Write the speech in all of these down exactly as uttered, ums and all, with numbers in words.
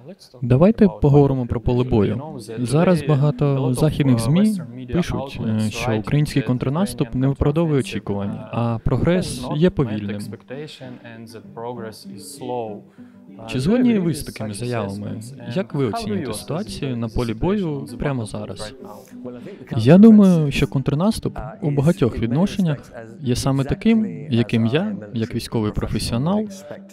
Давайте поговоримо про поле бою. Зараз багато західних ЗМІ пишуть, що український контрнаступ не виправдовує очікувань, а прогрес є повільним. Чи згодні ви з такими заявами? Як ви оцінюєте ситуацію на полі бою прямо зараз? Я думаю, що контрнаступ у багатьох відношеннях є саме таким, яким я, як військовий професіонал,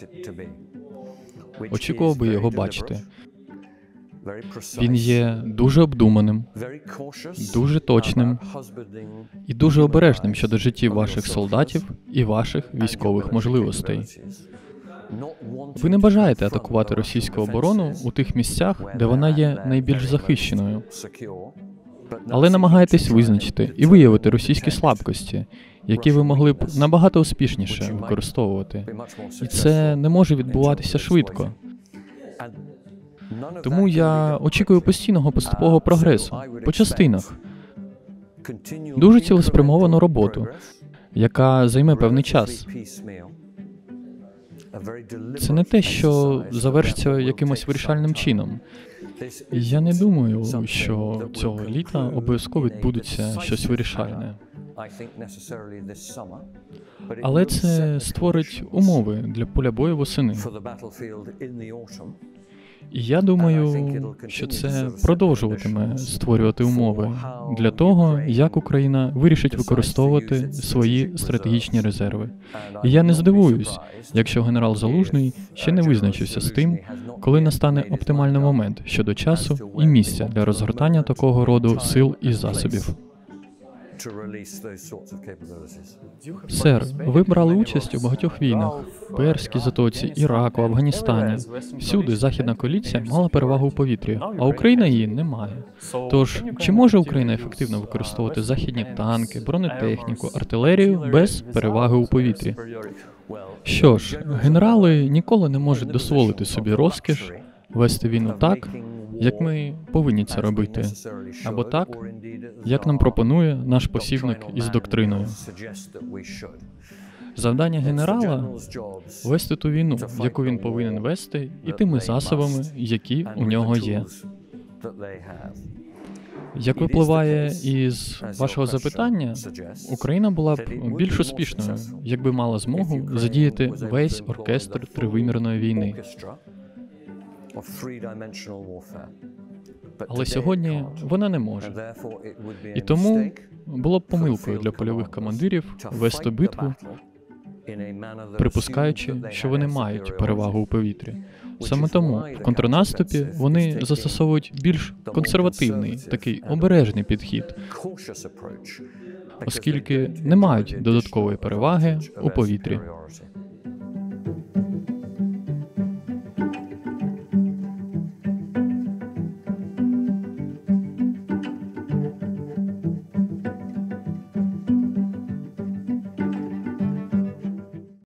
очікував би його бачити. Він є дуже обдуманим, дуже точним і дуже обережним щодо життів ваших солдатів і ваших військових можливостей. Ви не бажаєте атакувати російську оборону у тих місцях, де вона є найбільш захищеною, але намагаєтесь визначити і виявити російські слабкості, які ви могли б набагато успішніше використовувати. І це не може відбуватися швидко. Тому я очікую постійного поступового прогресу, по частинах. Дуже цілеспрямовану роботу, яка займе певний час. Це не те, що завершиться якимось вирішальним чином. Я не думаю, що цього літа обов'язково відбудеться щось вирішальне. Але це створить умови для поля бою восени. І я думаю, що це продовжуватиме створювати умови для того, як Україна вирішить використовувати свої стратегічні резерви. І я не здивуюсь, якщо генерал Залужний ще не визначився з тим, коли настане оптимальний момент щодо часу і місця для розгортання такого роду сил і засобів. Сер, ви брали участь у багатьох війнах – Перській затоці, Іраку, Афганістані. Всюди Західна коаліція мала перевагу у повітрі, а Україна її не має. Тож, чи може Україна ефективно використовувати західні танки, бронетехніку, артилерію без переваги у повітрі? Що ж, генерали ніколи не можуть дозволити собі розкіш вести війну так, як ми повинні це робити, або так, як нам пропонує наш посібник із доктриною. Завдання генерала – вести ту війну, яку він повинен вести, і тими засобами, які у нього є. Як випливає із вашого запитання, Україна була б більш успішною, якби мала змогу задіяти весь оркестр тривимірної війни. Але сьогодні вона не може. І тому було б помилкою для польових командирів вести битву, припускаючи, що вони мають перевагу у повітрі. Саме тому в контрнаступі вони застосовують більш консервативний, такий обережний підхід, оскільки не мають додаткової переваги у повітрі.